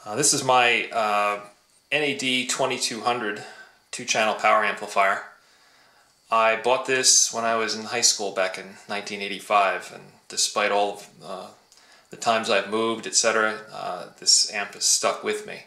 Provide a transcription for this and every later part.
This is my NAD 2200 two-channel power amplifier. I bought this when I was in high school back in 1985, and despite all of the times I've moved, etc., this amp has stuck with me.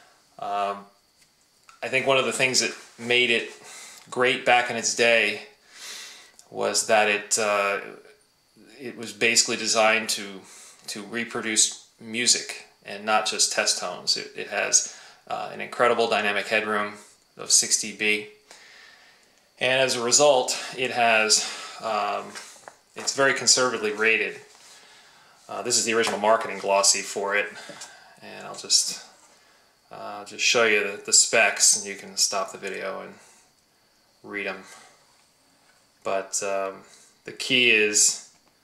I think one of the things that made it great back in its day was that it was basically designed to reproduce music and not just test tones. It has an incredible dynamic headroom of 6 dB, and as a result it has it's very conservatively rated. This is the original marketing glossy for it, and I'll just show you the specs, and you can stop the video and read them. But the key is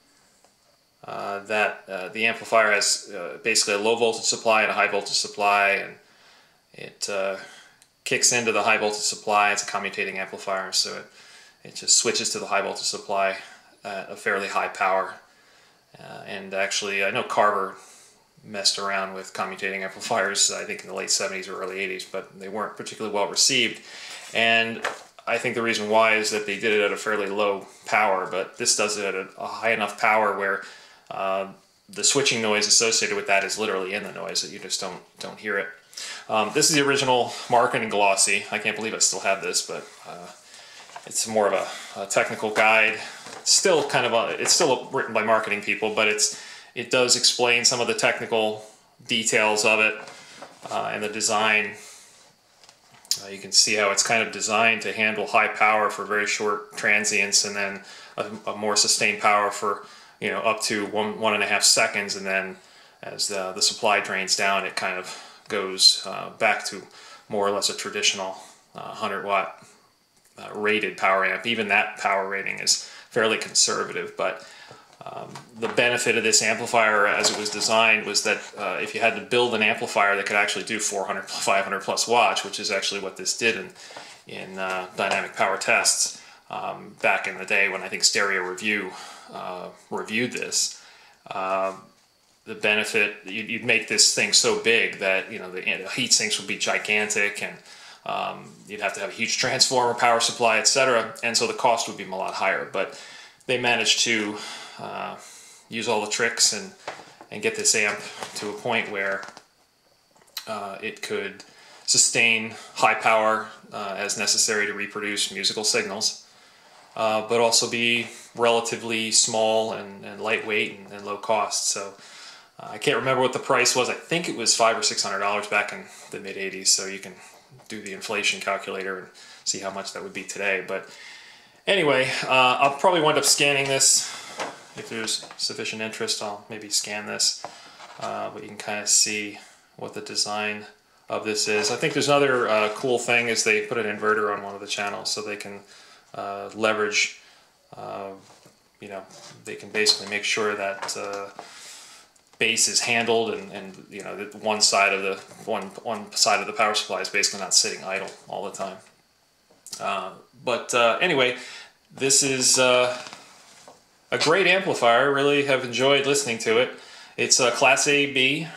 that the amplifier has basically a low voltage supply and a high voltage supply, and it kicks into the high voltage supply. It's a commutating amplifier, so it just switches to the high voltage supply at a fairly high power. And actually, I know Carver messed around with commutating amplifiers, I think in the late 70s or early 80s, but they weren't particularly well received. And I think the reason why is that they did it at a fairly low power, but this does it at a high enough power where the switching noise associated with that is literally in the noise, that you just don't hear it. This is the original marketing glossy. I can't believe I still have this, but it's more of a technical guide. It's still it's still written by marketing people, but it does explain some of the technical details of it and the design. You can see how it's kind of designed to handle high power for very short transients, and then a more sustained power for up to 1.5 seconds, and then as the supply drains down, it kind of goes back to more or less a traditional 100 watt rated power amp. Even that power rating is fairly conservative, but the benefit of this amplifier as it was designed was that if you had to build an amplifier that could actually do 400, 500 plus watts, which is actually what this did in dynamic power tests back in the day when I think Stereo Review reviewed this, the benefit, you'd make this thing so big that the heat sinks would be gigantic, and you'd have to have a huge transformer, power supply, etc., and so the cost would be a lot higher. But they managed to use all the tricks and get this amp to a point where it could sustain high power as necessary to reproduce musical signals, but also be relatively small and lightweight and low cost. So I can't remember what the price was. I think it was $500 or $600 back in the mid 80s, so you can do the inflation calculator and see how much that would be today. But anyway, I'll probably wind up scanning this. If there's sufficient interest, I'll maybe scan this, but you can kind of see what the design of this is. I think there's another cool thing is they put an inverter on one of the channels, so they can leverage, they can basically make sure that bass is handled, and one side of the power supply is basically not sitting idle all the time. But anyway, this is a great amplifier. Really have enjoyed listening to it. It's a Class A/B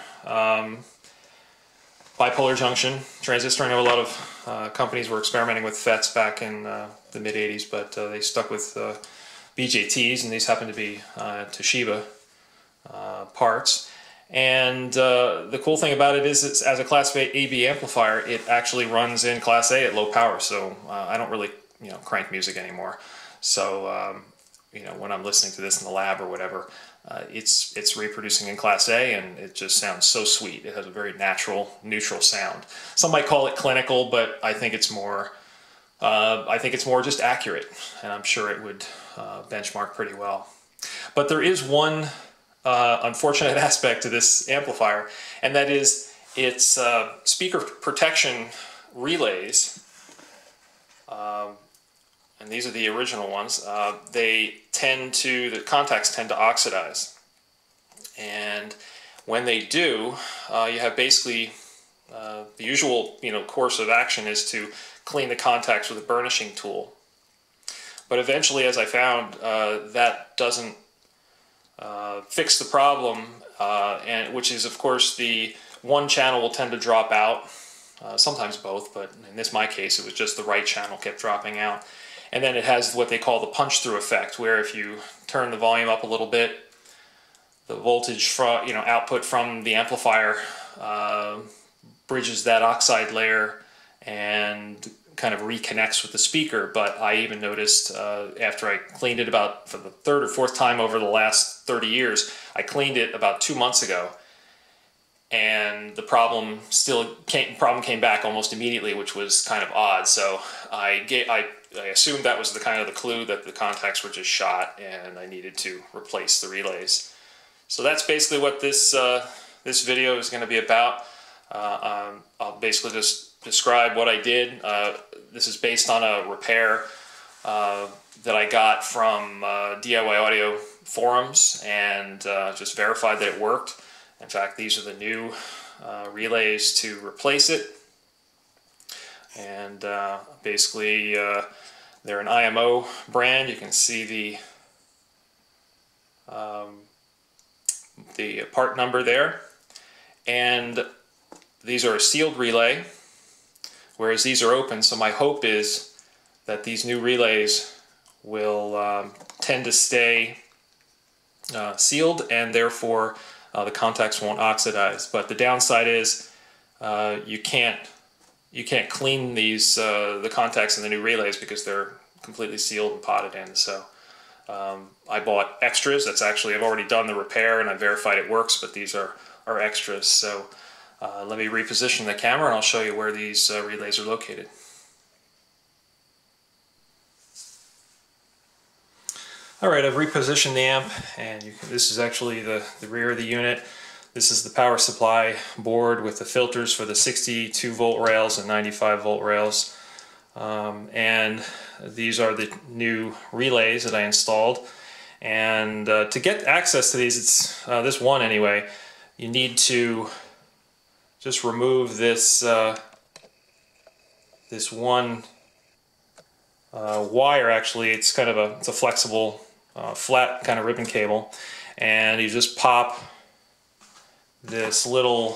bipolar junction transistor. I know a lot of companies were experimenting with FETs back in the mid 80s, but they stuck with BJTs, and these happen to be Toshiba parts. And the cool thing about it is it's, as a Class A/B amplifier, it actually runs in Class A at low power, so I don't really crank music anymore. So when I'm listening to this in the lab or whatever, it's reproducing in Class A, and it just sounds so sweet. It has a very natural, neutral sound. Some might call it clinical, but I think it's more just accurate, and I'm sure it would benchmark pretty well. But there is one unfortunate aspect to this amplifier, and that is its speaker protection relays. And these are the original ones. The contacts tend to oxidize, and when they do, you have basically the usual course of action is to clean the contacts with a burnishing tool. But eventually, as I found, that doesn't fix the problem, and which is, of course, the one channel will tend to drop out, sometimes both, but in my case it was just the right channel kept dropping out. And then it has what they call the punch-through effect, where if you turn the volume up a little bit, the voltage from, output from the amplifier bridges that oxide layer and kind of reconnects with the speaker. But I even noticed after I cleaned it about for the third or fourth time over the last 30 years, I cleaned it about 2 months ago, and the problem came back almost immediately, which was kind of odd. So I assumed that was the clue that the contacts were just shot and I needed to replace the relays. So that's basically what this this video is going to be about. I'll basically just describe what I did. This is based on a repair that I got from DIY audio forums, and just verified that it worked. In fact, these are the new relays to replace it. And basically they're an IMO brand. You can see the part number there. And these are a sealed relay, whereas these are open. So my hope is that these new relays will tend to stay sealed, and therefore the contacts won't oxidize. But the downside is you can't clean these the contacts in the new relays because they're completely sealed and potted in. So I bought extras. I've already done the repair and I verified it works, but these are extras. So let me reposition the camera and I'll show you where these relays are located. Alright, I've repositioned the amp, and this is actually the rear of the unit. This is the power supply board with the filters for the 62 volt rails and 95 volt rails. And these are the new relays that I installed. And to get access to these, it's this one anyway, you need to just remove this this one wire. Actually, it's kind of it's a flexible flat kind of ribbon cable, and you just pop this little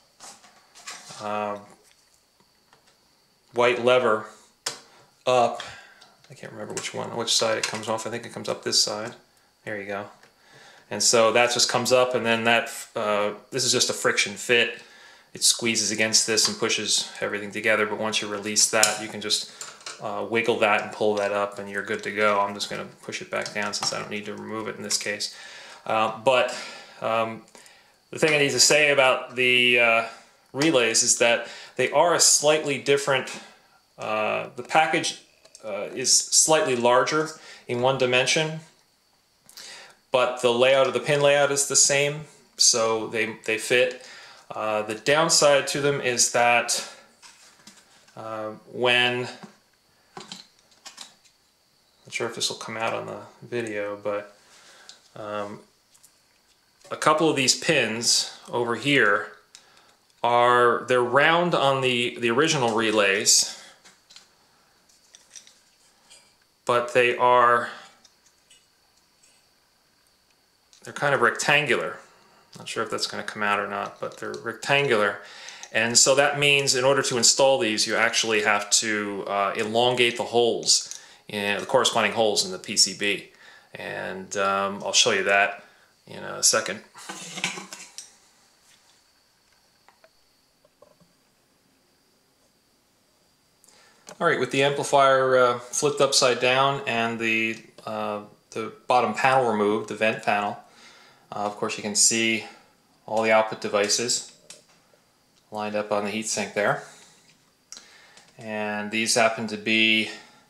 white lever up. I can't remember which side it comes off. I think it comes up this side. There you go. And so that just comes up, and then this is just a friction fit. It squeezes against this and pushes everything together, but once you release that, you can just wiggle that and pull that up and you're good to go. I'm just going to push it back down since I don't need to remove it in this case. But the thing I need to say about the relays is that they are a slightly different, the package is slightly larger in one dimension, but the layout of the pin layout is the same, so they fit. The downside to them is that when, not sure if this will come out on the video, but a couple of these pins over here they're round on the original relays, but they're kind of rectangular. Not sure if that's going to come out or not, but they're rectangular. And so that means in order to install these, you actually have to elongate the holes, the corresponding holes in the PCB. And I'll show you that in a second. Alright, with the amplifier flipped upside down and the bottom panel removed, the vent panel, of course you can see all the output devices lined up on the heatsink there. And these happen to be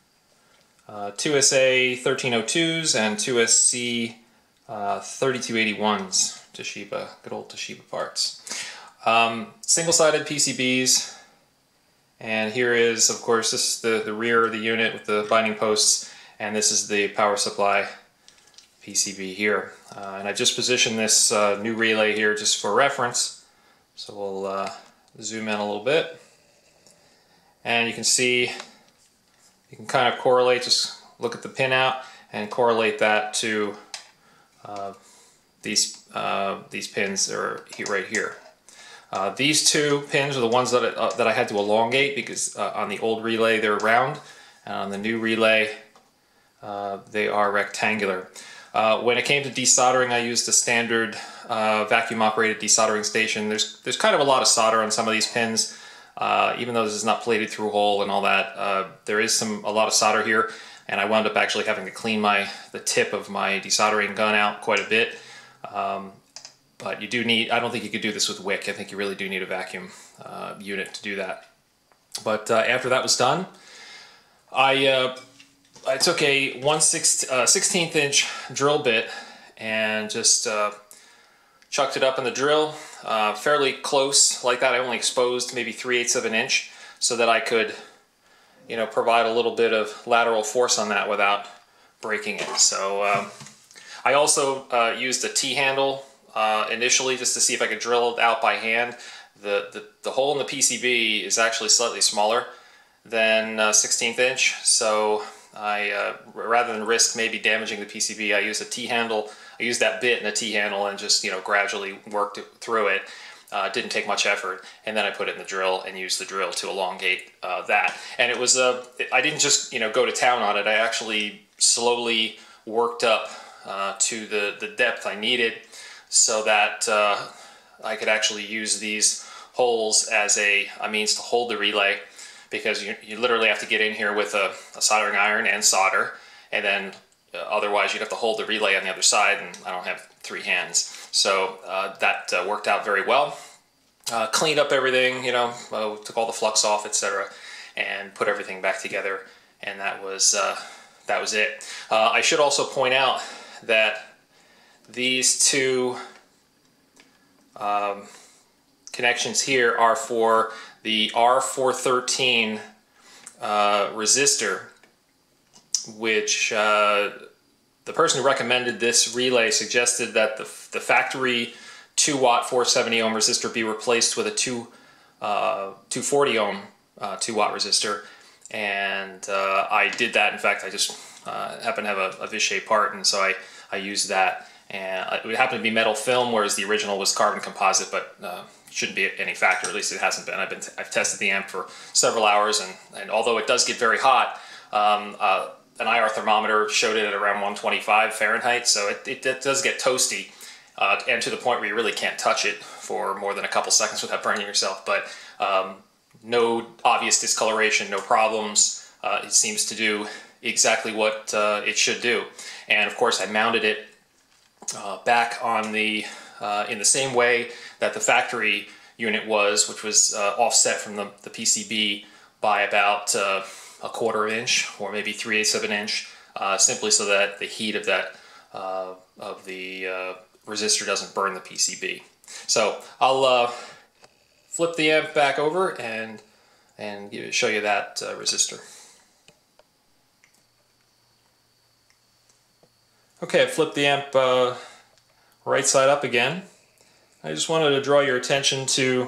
2SA 1302s and 2SC 3281s, Toshiba, good old Toshiba parts. Single-sided PCBs, and here is, of course, this is the rear of the unit with the binding posts, and this is the power supply PCB here. And I just positioned this new relay here just for reference, so we'll zoom in a little bit, and you can see, you can kind of correlate, just look at the pin out and correlate that to these pins are right here. These two pins are the ones that I had to elongate because on the old relay they're round, and on the new relay they are rectangular. When it came to desoldering, I used a standard vacuum operated desoldering station. There's kind of a lot of solder on some of these pins, even though this is not plated through hole and all that. There is a lot of solder here, and I wound up actually having to clean the tip of my desoldering gun out quite a bit. But you do need, I don't think you could do this with wick. I think you really do need a vacuum unit to do that. But after that was done, I took a 1/16 inch drill bit and just chucked it up in the drill fairly close like that. I only exposed maybe 3/8 of an inch so that I could, you know, provide a little bit of lateral force on that without breaking it. So I also used a T-handle initially just to see if I could drill it out by hand. The hole in the PCB is actually slightly smaller than 1/16 inch, so I rather than risk maybe damaging the PCB, I used a T-handle. I used that bit and a T-handle and just, you know, gradually worked through it. Didn't take much effort, and then I put it in the drill and used the drill to elongate that. And it was I didn't just, you know, go to town on it. I actually slowly worked up to the depth I needed so that I could actually use these holes as a means to hold the relay, because you literally have to get in here with a soldering iron and solder, and then otherwise you'd have to hold the relay on the other side, and I don't have 3 hands. So that worked out very well. Cleaned up everything, you know, took all the flux off, etc., and put everything back together, and that was it. I should also point out that these two connections here are for the R413 resistor, which the person who recommended this relay suggested that the factory 2-watt 470 ohm resistor be replaced with a 240 ohm 2-watt resistor, and I did that. In fact, I just happened to have a vis-shaped part, and so I used that. And it happened to be metal film, whereas the original was carbon composite, but shouldn't be any factor. At least it hasn't been. I've tested the amp for several hours, and although it does get very hot, an IR thermometer showed it at around 125 Fahrenheit, so it does get toasty, and to the point where you really can't touch it for more than a couple seconds without burning yourself. But no obvious discoloration, no problems. It seems to do exactly what it should do. And of course, I mounted it back on in the same way that the factory unit was, which was offset from the PCB by about a 1/4 inch or maybe 3/8 of an inch, simply so that the heat of that resistor doesn't burn the PCB. So I'll flip the amp back over and show you that resistor. Okay, I flipped the amp right side up again. I just wanted to draw your attention to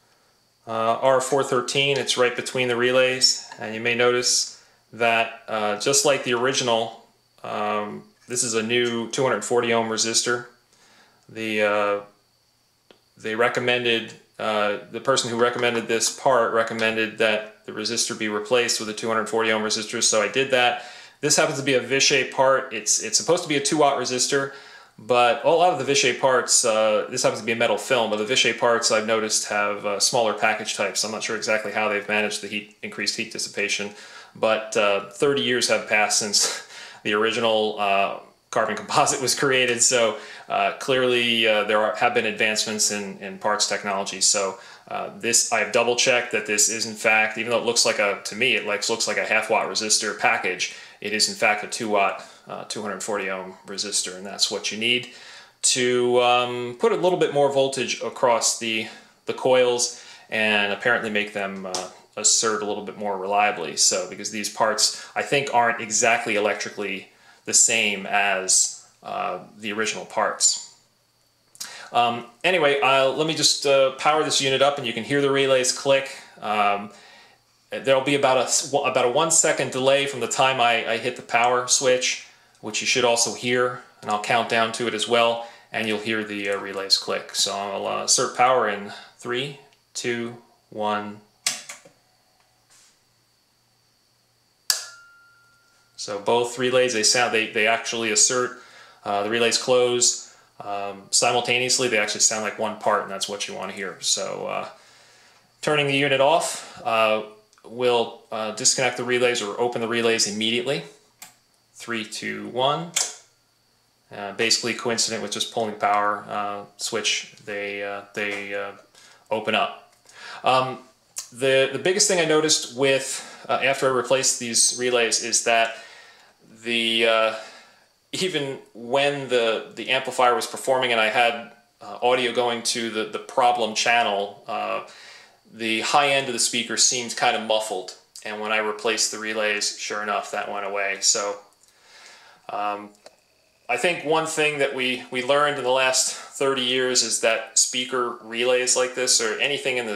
R413. It's right between the relays, and you may notice that just like the original, this is a new 240 ohm resistor. They recommended, the person who recommended this part recommended that the resistor be replaced with a 240 ohm resistor, so I did that. This happens to be a vis-shaped part. It's supposed to be a 2-watt resistor, but a lot of the vis-shaped parts, this happens to be a metal film, but the vis-shaped parts I've noticed have smaller package types. I'm not sure exactly how they've managed the increased heat dissipation, but 30 years have passed since the original carbon composite was created, so clearly there have been advancements in parts technology. So this, I have double checked that this is in fact, even though it looks like to me it looks like a 1/2 watt resistor package, it is in fact a 2-watt 240 ohm resistor, and that's what you need to put a little bit more voltage across the coils and apparently make them assert a little bit more reliably. So because these parts I think aren't exactly electrically the same as the original parts. Anyway, let me just power this unit up, and you can hear the relays click. There'll be about a 1 second delay from the time I hit the power switch, which you should also hear, and I'll count down to it as well, and you'll hear the relays click. So I'll assert power in 3, 2, 1. So both relays, they actually assert the relays close simultaneously. They actually sound like one part, and that's what you want to hear. So turning the unit off will disconnect the relays or open the relays immediately. 3, 2, 1. Basically coincident with just pulling the power switch, they open up. The biggest thing I noticed with after I replaced these relays is that even when the amplifier was performing and I had audio going to the problem channel, the high end of the speaker seemed kind of muffled, and when I replaced the relays, sure enough, that went away. So I think one thing that we learned in the last 30 years is that speaker relays like this, or anything in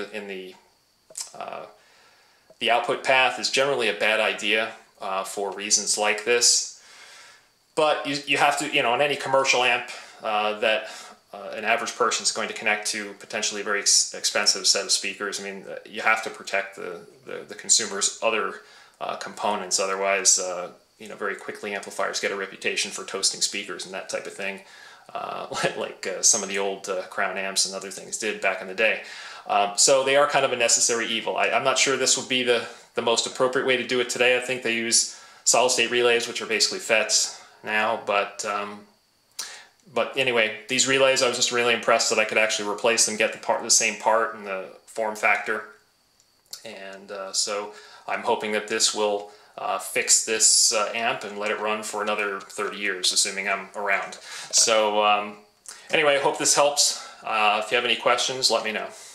the output path, is generally a bad idea for reasons like this. But you have to, on any commercial amp that an average person is going to connect to potentially a very expensive set of speakers, I mean, you have to protect the consumer's other components. Otherwise, very quickly amplifiers get a reputation for toasting speakers and that type of thing, like some of the old Crown amps and other things did back in the day. So they are kind of a necessary evil. I'm not sure this would be the most appropriate way to do it today. I think they use solid-state relays, which are basically FETs now, but anyway, these relays, I was just really impressed that I could actually replace them, get the same part and the form factor, and so I'm hoping that this will fix this amp and let it run for another 30 years, assuming I'm around. So anyway, I hope this helps. If you have any questions, let me know.